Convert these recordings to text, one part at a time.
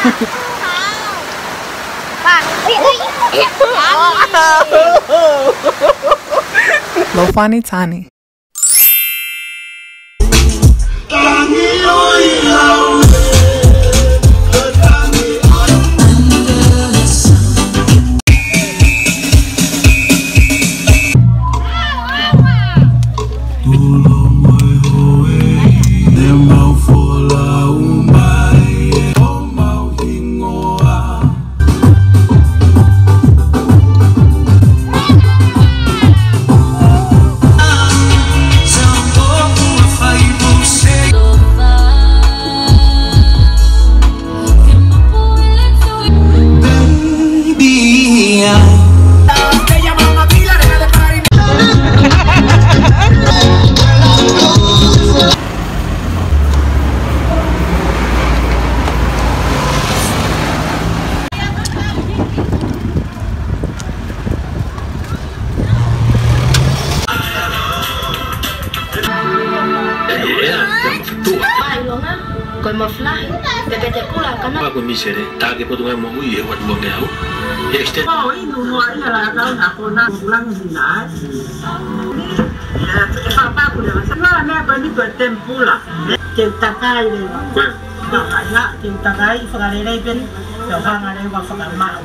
Lofani Tani. Tagi po tungai mo uye wat mo ngau. Extend. Oh, ini nuai lah kalau nak kena pulang dinas. Apa aku dah masa ni apa ni bertempu lah. Cinta kai ni. Makanya cinta kai sekarang ni pun orang ada waktu lama.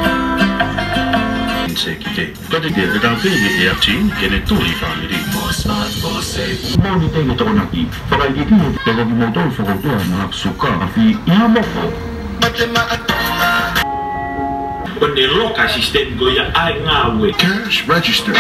Sekite. Tapi dia sedang pilih yakin kena tuli family. Mau ditengok tu nak i. Kalau gitu, kalau di motor foto nak suka, tapi ia mau. Pendeloka sistem goya ay ngawe. Cash register.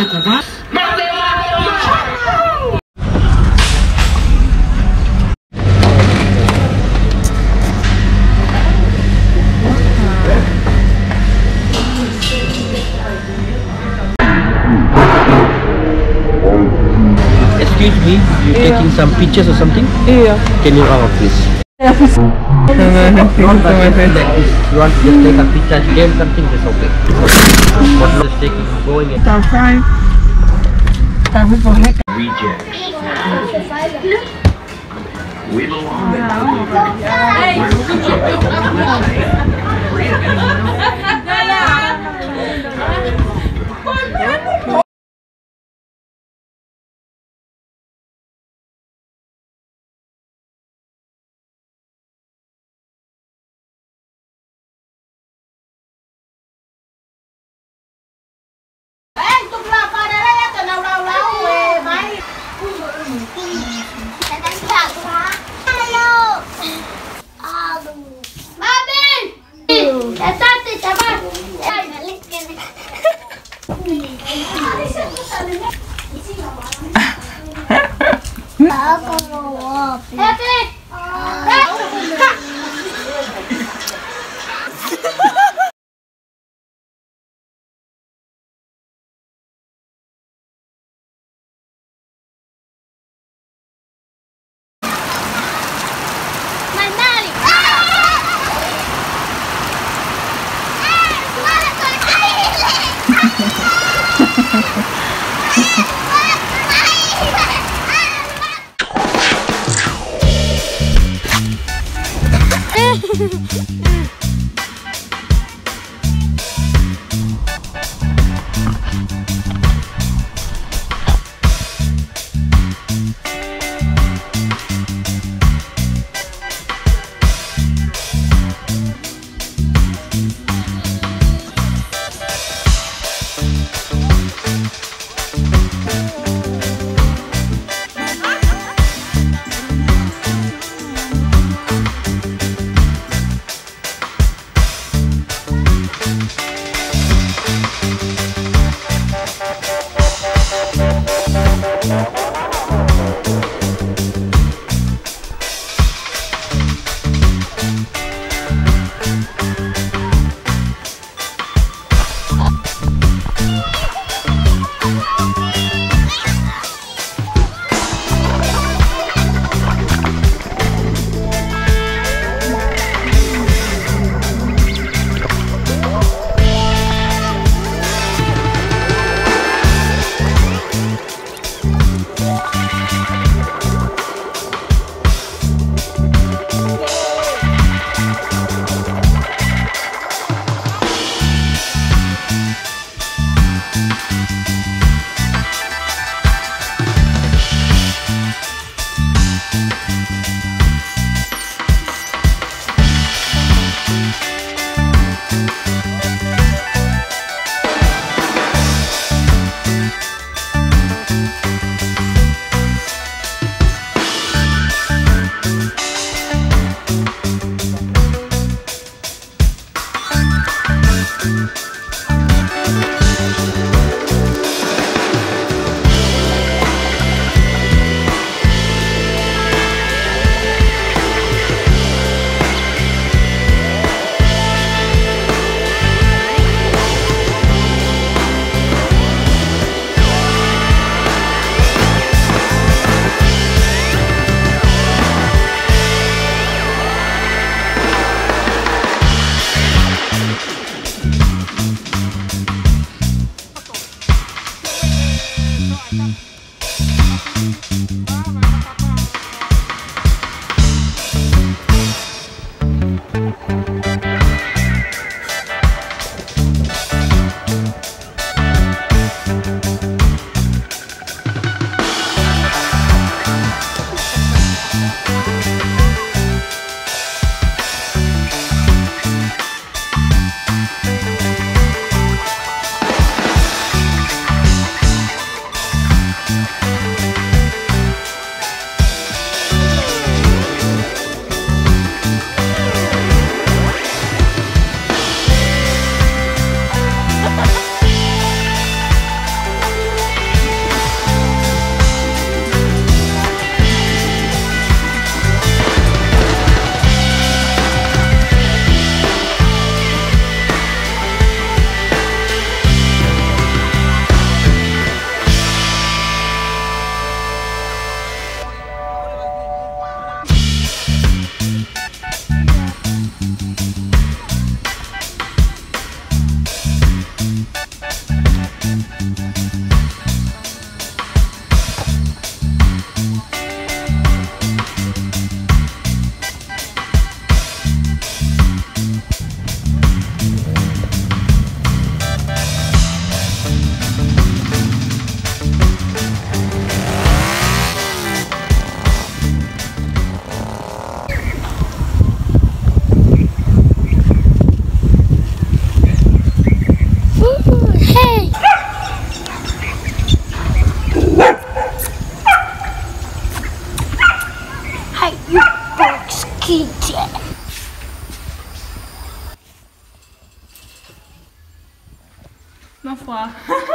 Excuse me, you taking some pictures or something? Yeah. Can you out please? No, You want to just take a picture again, something just okay. What is taking going and rejects. We belong Ma foi.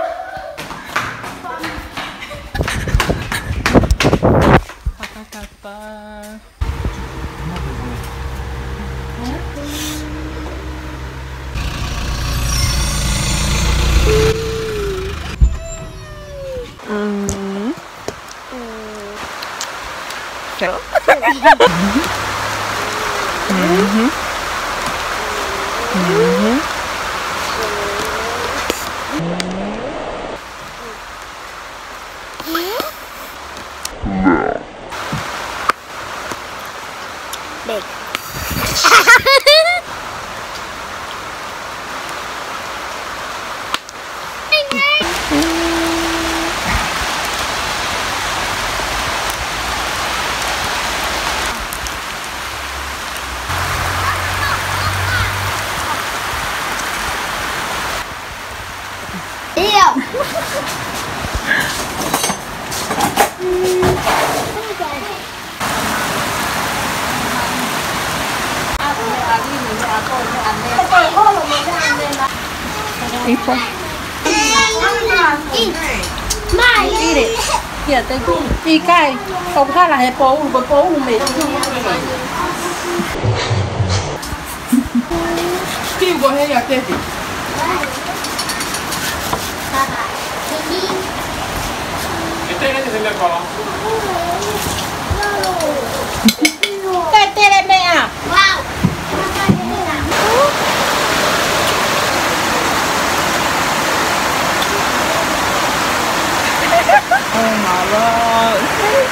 Big. Eat it. Here, take it. Eat cái. Không khác là hệ bố, bố mệt. Kêu của hệ là cái gì? Cái tên này mẹ à? Wow. Oh my God.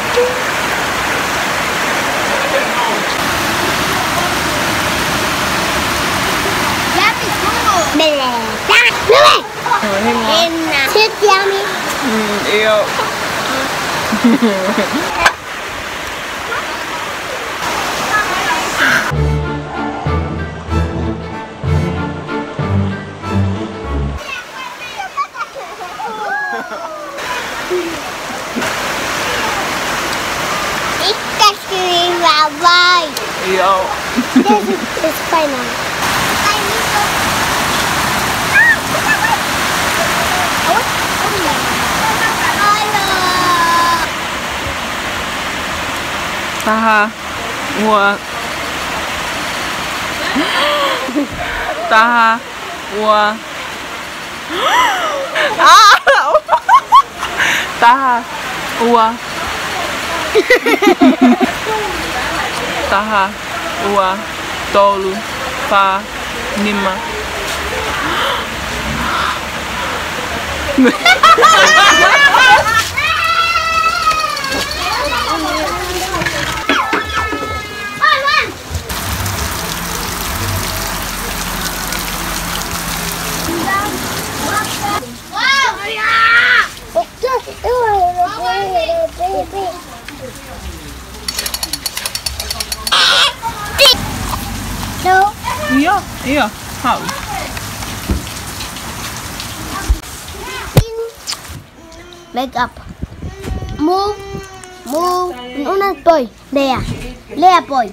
Chết yummy. Yêu. Yo. This is final. Taha. What? Taha. What? Taha. Ua. Taha. Ua. Tolu. Pa. Nima. No. Iya. How? Wake up. Move. Una boy. There. There boy.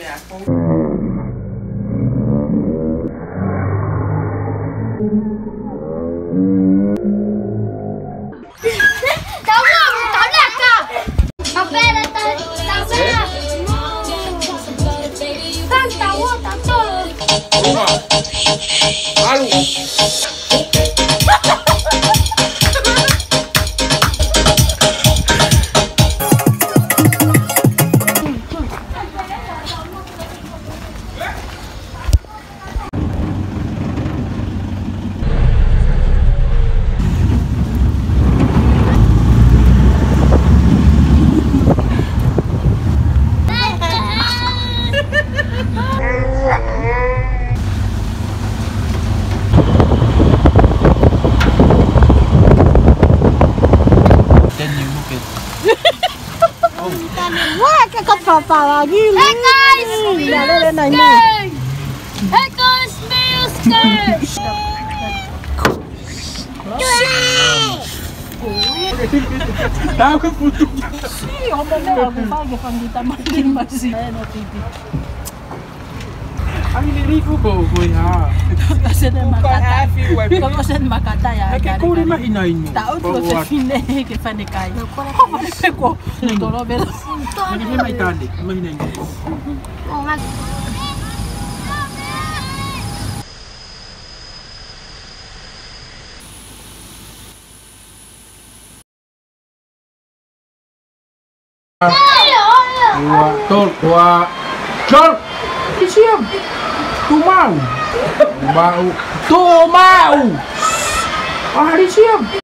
Wah, cái con phò phò như Hey guys! lên này Hey guys, Mills! Tahu kan putus. Sì, ho fatto quando sta mancando ma sì. No, titi. Ang niligo ko ha. Kasi na makata. Kung kasi makata ya. Kaya ko rin mahinay niyo. Tao to sa fine ke fanekai. Ko tolo belo. Hindi may tali, mahinay niyo. Oh my. Tol, kuha. Chol! Isiyam! Tumaw! Tumaw! Tumaw! Ah, isiyam!